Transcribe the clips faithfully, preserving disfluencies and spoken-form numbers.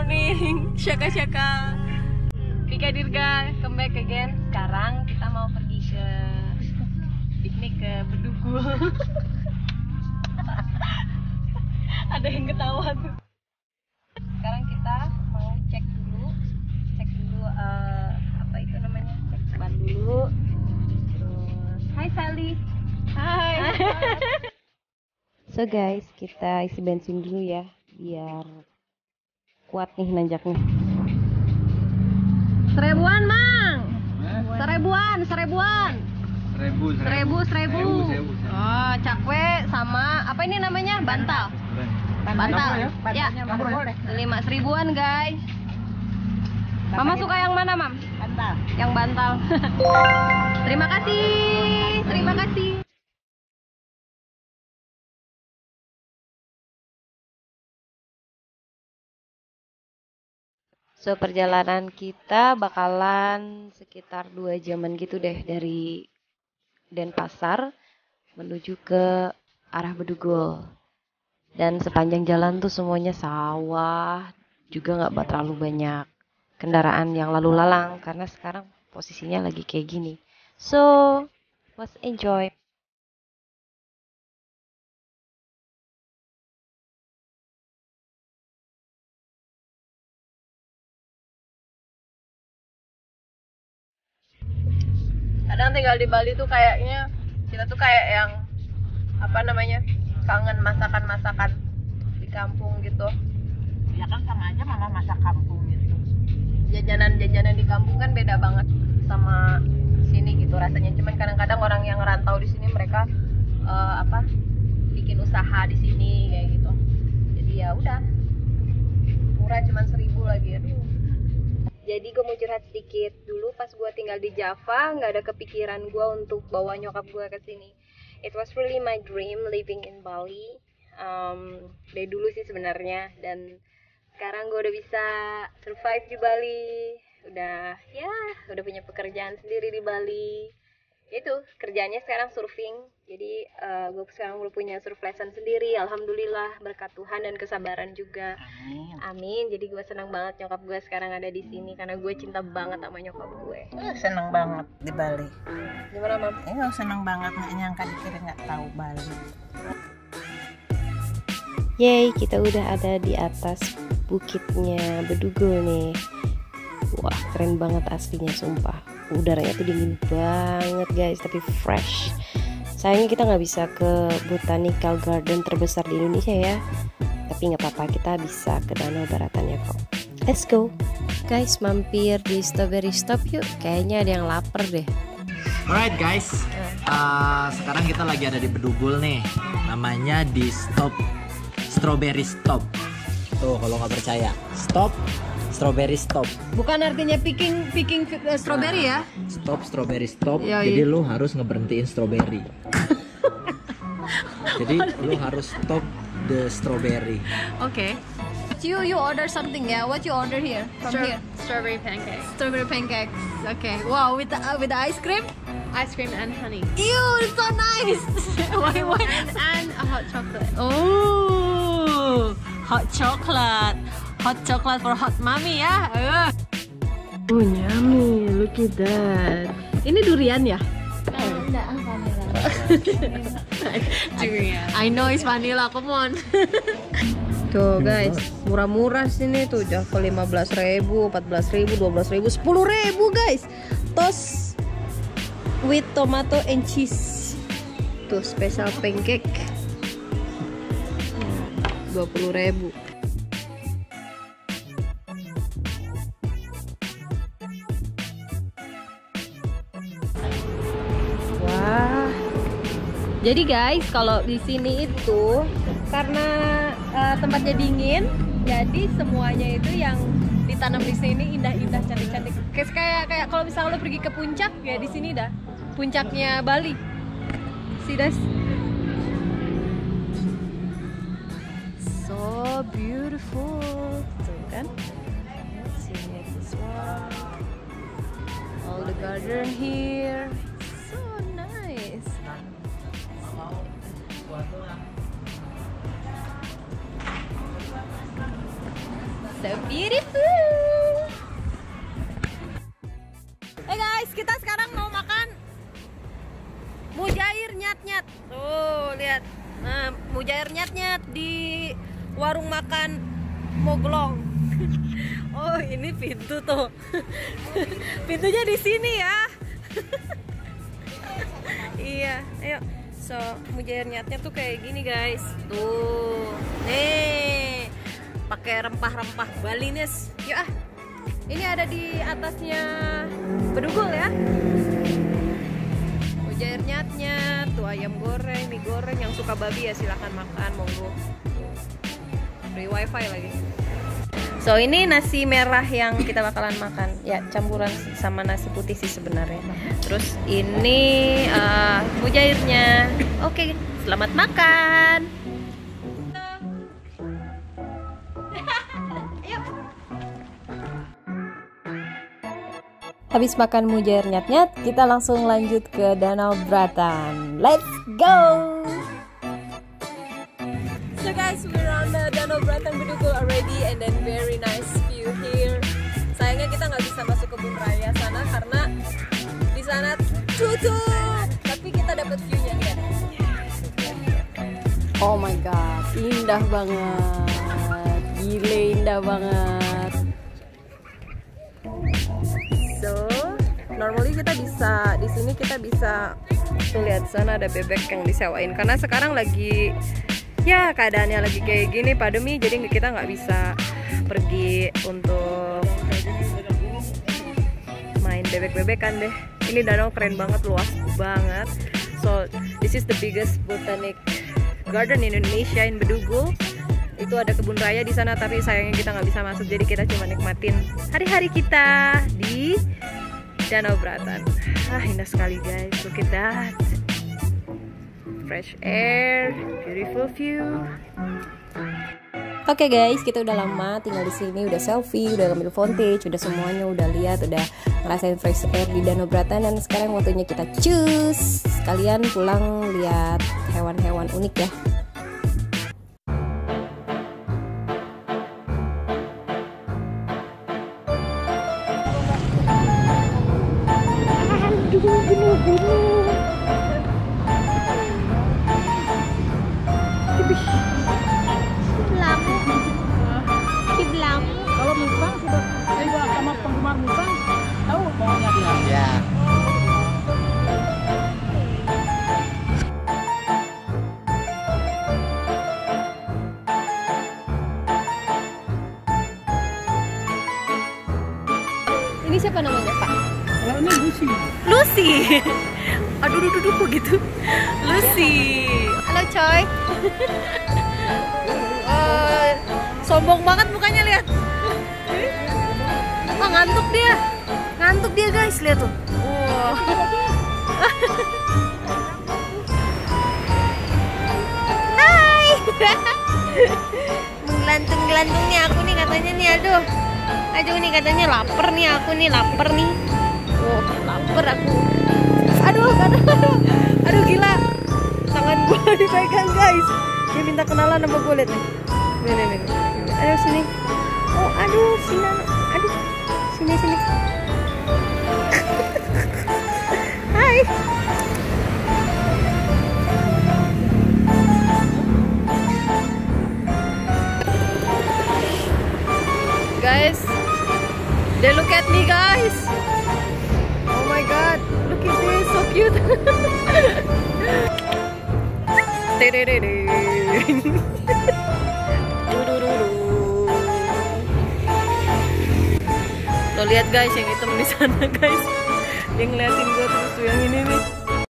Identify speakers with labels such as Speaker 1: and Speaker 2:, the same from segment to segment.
Speaker 1: morning, Syaka-syaka. Pika Dirga, come back again. Sekarang kita mau pergi ke piknik ke Bedugul. Ada yang ketawa tuh. Sekarang kita mau cek dulu, cek dulu uh, apa itu namanya, cek ban dulu. Terus, Hai Sally. Hai. So guys, kita isi bensin dulu ya, biar kuat nih nanjaknya. Seribuan mang, seribuan, seribuan.
Speaker 2: Seribu,
Speaker 1: seribu, seribu. Oh, cakwe sama apa ini namanya? Bantal. Bantal. Ya, lima seribuan guys. Mama suka yang mana, Mam? Bantal. Yang bantal. Terima kasih, terima kasih. So perjalanan kita bakalan sekitar dua jaman gitu deh dari Denpasar menuju ke arah Bedugul. Dan sepanjang jalan tuh semuanya sawah, juga nggak terlalu banyak kendaraan yang lalu lalang karena sekarang posisinya lagi kayak gini. So let's enjoy. Kadang tinggal di Bali tuh kayaknya kita tuh kayak yang apa namanya, kangen masakan-masakan di kampung gitu.
Speaker 3: Ya kan sama aja mama masak kampung gitu.
Speaker 1: Jajanan-jajanan di kampung kan beda banget sama sini gitu rasanya. Cuman kadang-kadang orang yang ngerantau di sini mereka uh, apa bikin usaha di sini kayak gitu. Jadi ya udah murah, cuman seribu lagi. Aduh. Jadi gue mau curhat sedikit dulu. Pas gue tinggal di Java, nggak ada kepikiran gue untuk bawa nyokap gue ke sini. It was really my dream living in Bali. Um, dari dulu sih sebenarnya. Dan sekarang gue udah bisa survive di Bali. Udah ya, udah punya pekerjaan sendiri di Bali. Itu kerjanya sekarang surfing. Jadi uh, gue sekarang udah punya surf lesson sendiri. Alhamdulillah, berkat Tuhan dan kesabaran juga.
Speaker 3: Amin.
Speaker 1: Amin. Jadi gue senang banget nyokap gue sekarang ada di sini karena gue cinta banget sama nyokap gue.
Speaker 3: Eh, seneng banget di Bali.
Speaker 1: Gimana, Mam?
Speaker 3: Eh, seneng banget, nggak nyangka dikira nggak tahu Bali.
Speaker 1: Yeay, kita udah ada di atas bukitnya Bedugul nih. Wah, keren banget aslinya, sumpah. Udaranya tuh dingin banget guys, tapi fresh. Sayangnya kita nggak bisa ke botanical garden terbesar di Indonesia ya. Tapi nggak apa-apa, kita bisa ke Danau Baratannya kok. Let's go. Guys, mampir di Strawberry Stop yuk. Kayaknya ada yang lapar deh.
Speaker 2: Alright guys, uh, sekarang kita lagi ada di Bedugul nih. Namanya di Stop Strawberry Stop. Tuh kalau nggak percaya, Stop Strawberry Stop.
Speaker 1: Bukan artinya picking picking uh, strawberry ya?
Speaker 2: Stop Strawberry Stop.
Speaker 1: Yoi.
Speaker 2: Jadi lu harus ngeberhentiin strawberry. Jadi lu harus stop the strawberry.
Speaker 1: Okay. You you order something ya? What you order here from
Speaker 4: Stra-
Speaker 1: here?
Speaker 4: Strawberry pancakes.
Speaker 1: Strawberry pancakes. Okay. Wow, with the uh, with the ice cream?
Speaker 4: Ice cream and honey.
Speaker 1: Ew, it's so nice. why why?
Speaker 4: And, and a hot chocolate.
Speaker 1: Oh, hot chocolate. Hot chocolate for hot mommy ya. Uh. Oh, yummy. Look at that. Ini durian ya?
Speaker 4: Durian.
Speaker 1: I know it's vanilla, come on. Tuh guys, murah-murah sini tuh. Java lima belas ribu, empat belas ribu, dua belas ribu, sepuluh ribu guys. Toast with tomato and cheese. Tuh special pancake dua puluh ribu. Wah. Jadi guys, kalau di sini itu karena uh, tempatnya dingin, jadi semuanya itu yang ditanam di sini indah-indah, cantik-cantik. Kayak kayak kayak kalau misalnya lo pergi ke puncak ya, di sini dah puncaknya Bali. See this? So beautiful, tuh kan? Let's see this one. All the garden here, so nice. So beautiful. Hey guys, kita sekarang mau makan mujair nyat-nyat. Tuh, lihat. Nah, mujair nyat-nyat di warung makan Moglong. Oh, ini pintu tuh. Pintunya di sini ya. Iya, ayo. So, mujair nyatnya tuh kayak gini guys. Tuh. Nih. Pakai rempah-rempah Balinese. Yuk ah. Ini ada di atasnya bedugul ya. Mujair nyat-nyat, tuh ayam goreng, mie goreng, yang suka babi ya silahkan makan, monggo. Free wifi lagi. So ini nasi merah yang kita bakalan makan. Ya campuran sama nasi putih sih sebenarnya. Terus ini uh, mujairnya. Oke, selamat makan. Habis makan mujair nyat-nyat, kita langsung lanjut ke Danau Bratan. Let's go! So guys, we're on the Danau Bratan Bedugul already, and then very nice view here. Sayangnya kita nggak bisa masuk kebun raya sana karena di sana tutup. Tapi kita dapat view-nya lihat. Oh my god, indah banget. Gile indah banget. So, normally kita bisa di sini kita bisa tuh lihat sana ada bebek yang disewain karena sekarang lagi ya keadaannya lagi kayak gini pandemi, jadi kita nggak bisa pergi untuk main bebek-bebekan deh. Ini danau keren banget, luas banget. So, this is the biggest botanic garden in Indonesia in Bedugul. Itu ada kebun raya di sana, tapi sayangnya kita nggak bisa masuk, jadi kita cuma nikmatin hari-hari kita di Danau Bratan. Ah, indah sekali guys, look at that, fresh air, beautiful view. Oke okay guys, kita udah lama tinggal di sini, udah selfie, udah ngambil footage, udah semuanya udah lihat, udah ngerasain fresh air di Danau Bratan, dan sekarang waktunya kita cus sekalian pulang lihat hewan-hewan unik ya.
Speaker 3: Kalau musang sudah saya sama penggemar musang tahu maunya dia.
Speaker 2: Ya.
Speaker 1: Ini siapa namanya Pak?
Speaker 3: Kalau ini Lucy.
Speaker 1: Lucy. Aduh, duh, duh, duh, gitu. Lucy. Halo coy. uh, sombong banget mukanya, lihat. Oh, ngantuk dia. Ngantuk dia guys, lihat tuh. Wow. Hai. Menggelantung-gelantung nih aku nih katanya nih, aduh. Aduh nih katanya lapar nih aku nih, lapar nih. Oh, lapar aku. Aduh, aduh, aduh, aduh gila. Tangan gue dipegang guys. Dia minta kenalan sama gue, lihat nih. Nih, nih, nih. Aduh sini. Oh, aduh sini. Aduh, sini sini. Hai. Guys, they look at me guys. Oh my god, look at this, so cute. Tuh lihat guys yang hitam di sana guys. Dia ngeliatin gue terus tuh yang ini nih.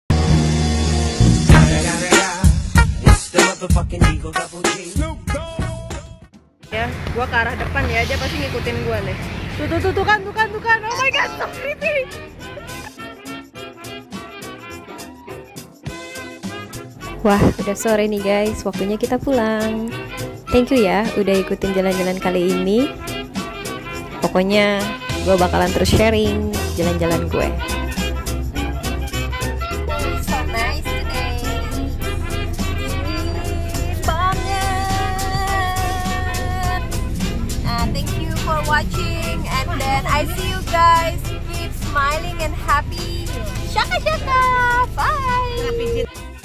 Speaker 1: Ya, gue ke arah depan ya, dia pasti ngikutin gue nih. Tuh tuh tuh tuh kan tuh kan tuh kan. Oh my god, so creepy. Wah, udah sore nih guys, waktunya kita pulang. Thank you ya udah ikutin jalan-jalan kali ini. Pokoknya gue bakalan terus sharing jalan-jalan gue. So nice today. Dingin banget. thank you for watching, and then I see you guys. Keep smiling and happy. Shaka shaka. Bye.